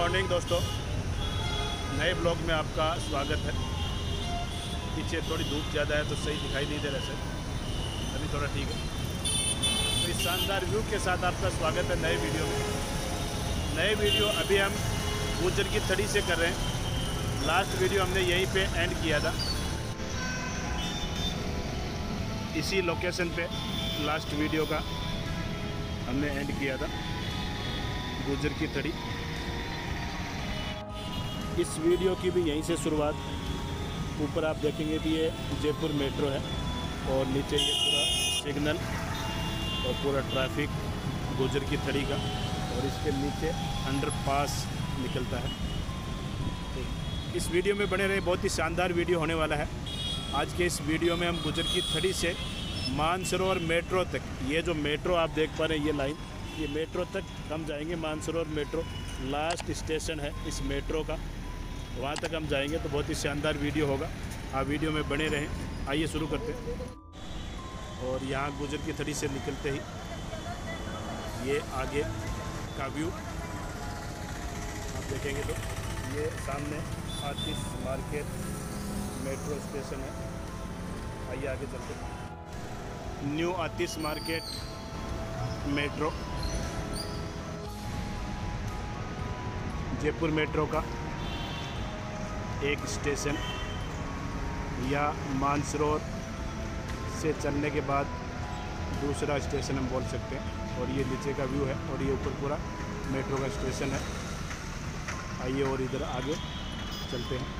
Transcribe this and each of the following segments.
Morning दोस्तों, नए blog में आपका स्वागत है। पीछे थोड़ी धूप ज़्यादा है तो सही दिखाई नहीं दे रहा सर, अभी थोड़ा ठीक है। तो इस शानदार व्यू के साथ आपका स्वागत है नए वीडियो में। नए वीडियो अभी हम गुजर की थड़ी से कर रहे हैं। लास्ट वीडियो हमने यहीं पे एंड किया था, इसी लोकेशन पे लास्ट वीडियो का हमने एंड किया था, गुजर की थड़ी। इस वीडियो की भी यहीं से शुरुआत। ऊपर आप देखेंगे कि ये जयपुर मेट्रो है और नीचे ये पूरा सिग्नल और पूरा ट्रैफिक गुजर की थड़ी का, और इसके नीचे अंडरपास निकलता है। तो इस वीडियो में बने रहे, बहुत ही शानदार वीडियो होने वाला है। आज के इस वीडियो में हम गुजर की थड़ी से मानसरोवर मेट्रो तक, ये जो मेट्रो आप देख पा रहे हैं ये लाइन, ये मेट्रो तक हम जाएंगे। मानसरोवर मेट्रो लास्ट स्टेशन है इस मेट्रो का, वहाँ तक हम जाएंगे। तो बहुत ही शानदार वीडियो होगा, आप वीडियो में बने रहें। आइए शुरू करते हैं। और यहाँ गुजर की थड़ी से निकलते ही ये आगे का व्यू आप देखेंगे तो ये सामने आतिश मार्केट मेट्रो स्टेशन है। आइए आगे चलते हैं। New Atish market metro, Jaipur metro का एक स्टेशन, या मानसरोवर से चलने के बाद दूसरा स्टेशन हम बोल सकते हैं। और ये नीचे का व्यू है और ये ऊपर पूरा मेट्रो का स्टेशन है। आइए और इधर आगे चलते हैं।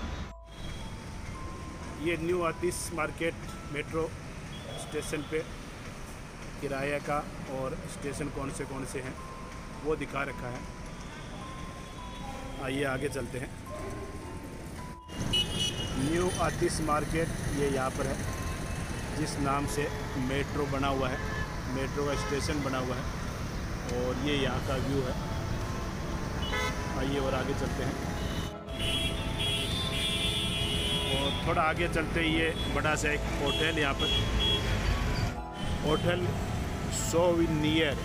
ये new Atish market metro station पे किराया का और स्टेशन कौन से हैं वो दिखा रखा है। आइए आगे चलते हैं। न्यू आतिश मार्केट ये यहाँ पर है, जिस नाम से मेट्रो बना हुआ है, मेट्रो का स्टेशन बना हुआ है। और ये यहाँ का व्यू है। आइए और आगे चलते हैं। और थोड़ा आगे चलते ही ये बड़ा सा एक होटल, यहाँ पर होटल सोविनियर,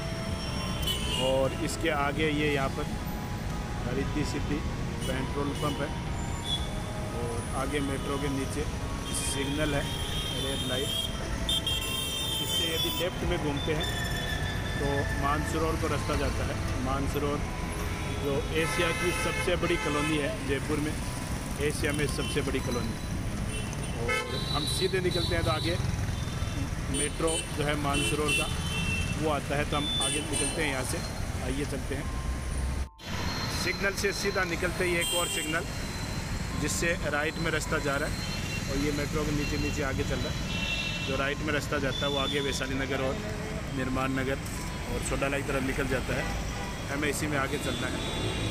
और इसके आगे ये यहाँ पर रिद्धि सिद्धि पेट्रोल पंप है। और आगे मेट्रो के नीचे सिग्नल है, रेड लाइट। इससे यदि लेफ्ट में घूमते हैं तो मानसरोवर को रास्ता जाता है। मानसरोवर जो एशिया की सबसे बड़ी कॉलोनी है, जयपुर में एशिया में सबसे बड़ी कॉलोनी। और हम सीधे निकलते हैं तो आगे मेट्रो जो है मानसरोवर का वो आता है, तो हम आगे निकलते हैं यहाँ से। आइए चलते हैं। सिग्नल से सीधा निकलते ही एक और सिग्नल, जिससे राइट में रास्ता जा रहा है। और ये मेट्रो के नीचे नीचे आगे चल रहा है। जो राइट में रास्ता जाता है वो आगे वैशाली नगर और निर्माण नगर और सोडाला की तरफ निकल जाता है। हमें इसी में आगे चलना है।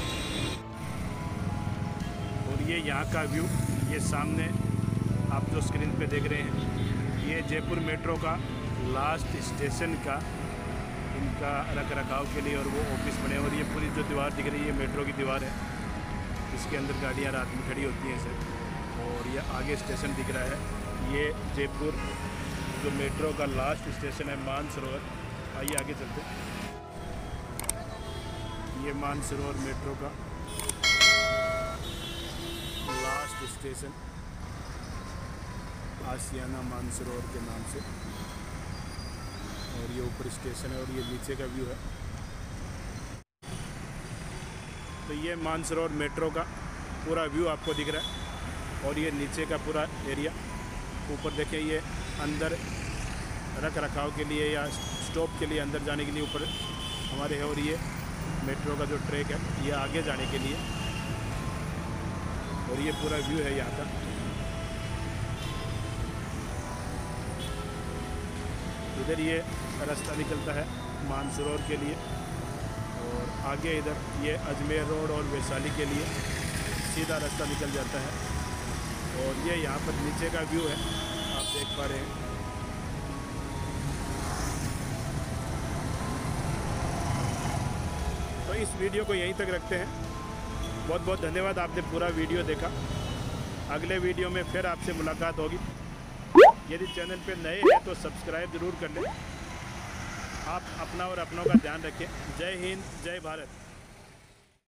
और ये यहाँ का व्यू, ये सामने आप जो स्क्रीन पे देख रहे हैं, ये जयपुर मेट्रो का लास्ट स्टेशन का इनका रख रखाव के लिए और वो ऑफिस बने। और ये पूरी जो दीवार दिख रही है मेट्रो की दीवार है, इसके अंदर गाड़ियाँ रात में खड़ी होती हैं सर। और ये आगे स्टेशन दिख रहा है, ये जयपुर जो मेट्रो का लास्ट स्टेशन है मानसरोवर। आइए आगे चलते हैं। ये मानसरोवर मेट्रो का लास्ट स्टेशन आशियाना मानसरोवर के नाम से। और ये ऊपर स्टेशन है और ये नीचे का व्यू है। तो ये मानसरोवर मेट्रो का पूरा व्यू आपको दिख रहा है। और ये नीचे का पूरा एरिया, ऊपर देखिए ये अंदर रख रखाव के लिए या स्टॉप के लिए अंदर जाने के लिए ऊपर हमारे है। और ये मेट्रो का जो ट्रैक है ये आगे जाने के लिए। और ये पूरा व्यू है यहाँ का। इधर ये रास्ता निकलता है मानसरोवर के लिए, और आगे इधर ये अजमेर रोड और वैशाली के लिए सीधा रास्ता निकल जाता है। और ये यहाँ पर नीचे का व्यू है, आप देख पा रहे हैं। तो इस वीडियो को यहीं तक रखते हैं। बहुत बहुत धन्यवाद, आपने पूरा वीडियो देखा। अगले वीडियो में फिर आपसे मुलाकात होगी। यदि चैनल पे नए हैं तो सब्सक्राइब ज़रूर कर लें। आप अपना और अपनों का ध्यान रखें। जय हिंद, जय भारत।